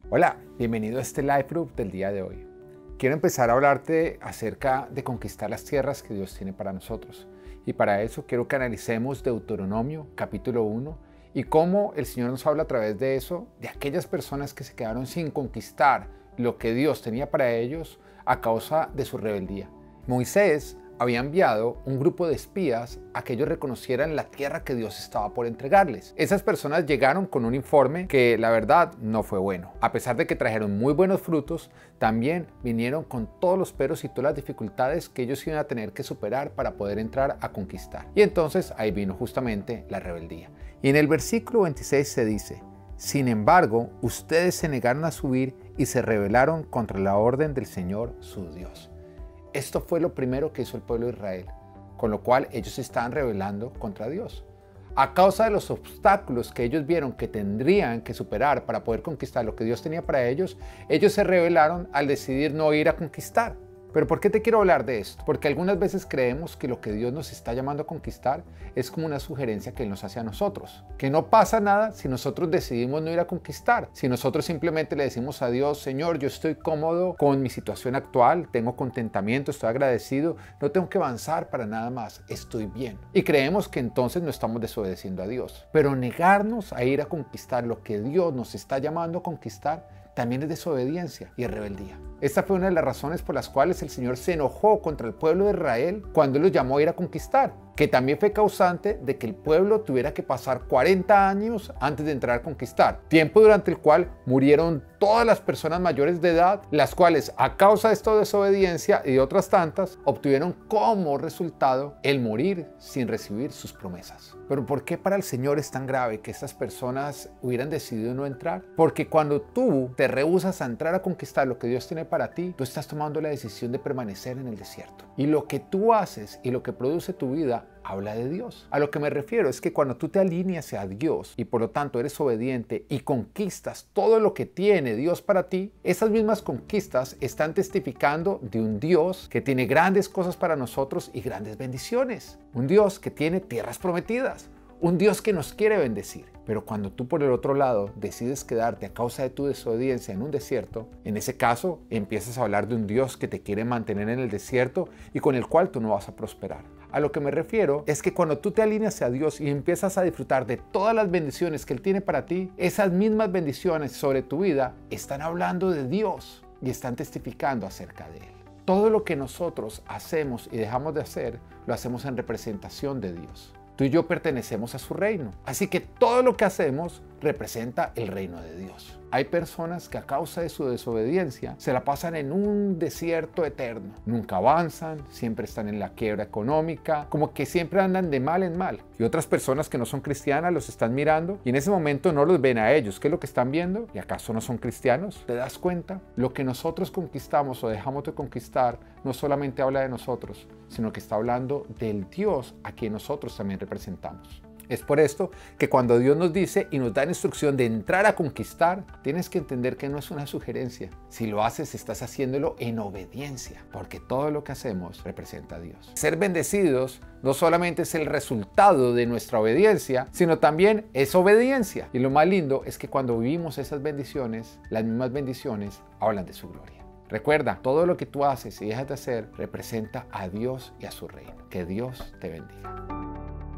Hola, bienvenido a este Life Group del día de hoy. Quiero empezar a hablarte acerca de conquistar las tierras que Dios tiene para nosotros. Y para eso quiero que analicemos Deuteronomio capítulo 1 y cómo el Señor nos habla a través de eso, de aquellas personas que se quedaron sin conquistar lo que Dios tenía para ellos a causa de su rebeldía. Moisés había enviado un grupo de espías a que ellos reconocieran la tierra que Dios estaba por entregarles. Esas personas llegaron con un informe que la verdad no fue bueno. A pesar de que trajeron muy buenos frutos, también vinieron con todos los peros y todas las dificultades que ellos iban a tener que superar para poder entrar a conquistar. Y entonces ahí vino justamente la rebeldía. Y en el versículo 26 se dice: sin embargo, ustedes se negaron a subir y se rebelaron contra la orden del Señor su Dios. Esto fue lo primero que hizo el pueblo de Israel, con lo cual ellos se estaban rebelando contra Dios. A causa de los obstáculos que ellos vieron que tendrían que superar para poder conquistar lo que Dios tenía para ellos se rebelaron al decidir no ir a conquistar. Pero ¿por qué te quiero hablar de esto? Porque algunas veces creemos que lo que Dios nos está llamando a conquistar es como una sugerencia que Él nos hace a nosotros. Que no pasa nada si nosotros decidimos no ir a conquistar. Si nosotros simplemente le decimos a Dios: Señor, yo estoy cómodo con mi situación actual, tengo contentamiento, estoy agradecido, no tengo que avanzar para nada más, estoy bien. Y creemos que entonces no estamos desobedeciendo a Dios. Pero negarnos a ir a conquistar lo que Dios nos está llamando a conquistar también es desobediencia y es rebeldía. Esta fue una de las razones por las cuales el Señor se enojó contra el pueblo de Israel cuando los llamó a ir a conquistar, que también fue causante de que el pueblo tuviera que pasar 40 años antes de entrar a conquistar, tiempo durante el cual murieron todas las personas mayores de edad, las cuales a causa de esta desobediencia y de otras tantas, obtuvieron como resultado el morir sin recibir sus promesas. Pero ¿por qué para el Señor es tan grave que estas personas hubieran decidido no entrar? Porque cuando tú te rehusas a entrar a conquistar lo que Dios tiene para ti, tú estás tomando la decisión de permanecer en el desierto. Y lo que tú haces y lo que produce tu vida habla de Dios. A lo que me refiero es que cuando tú te alineas a Dios y por lo tanto eres obediente y conquistas todo lo que tiene Dios para ti, esas mismas conquistas están testificando de un Dios que tiene grandes cosas para nosotros y grandes bendiciones. Un Dios que tiene tierras prometidas. Un Dios que nos quiere bendecir. Pero cuando tú por el otro lado decides quedarte a causa de tu desobediencia en un desierto, en ese caso empiezas a hablar de un Dios que te quiere mantener en el desierto y con el cual tú no vas a prosperar. A lo que me refiero es que cuando tú te alineas a Dios y empiezas a disfrutar de todas las bendiciones que Él tiene para ti, esas mismas bendiciones sobre tu vida están hablando de Dios y están testificando acerca de Él. Todo lo que nosotros hacemos y dejamos de hacer, lo hacemos en representación de Dios. Tú y yo pertenecemos a su reino. Así que todo lo que hacemos representa el reino de Dios. Hay personas que a causa de su desobediencia se la pasan en un desierto eterno. Nunca avanzan, siempre están en la quiebra económica, como que siempre andan de mal en mal. Y otras personas que no son cristianas los están mirando y en ese momento no los ven a ellos. ¿Qué es lo que están viendo? ¿Y acaso no son cristianos? ¿Te das cuenta? Lo que nosotros conquistamos o dejamos de conquistar no solamente habla de nosotros, sino que está hablando del Dios a quien nosotros también representamos. Es por esto que cuando Dios nos dice y nos da la instrucción de entrar a conquistar, tienes que entender que no es una sugerencia. Si lo haces, estás haciéndolo en obediencia, porque todo lo que hacemos representa a Dios. Ser bendecidos no solamente es el resultado de nuestra obediencia, sino también es obediencia. Y lo más lindo es que cuando vivimos esas bendiciones, las mismas bendiciones hablan de su gloria. Recuerda, todo lo que tú haces y dejas de hacer representa a Dios y a su reino. Que Dios te bendiga.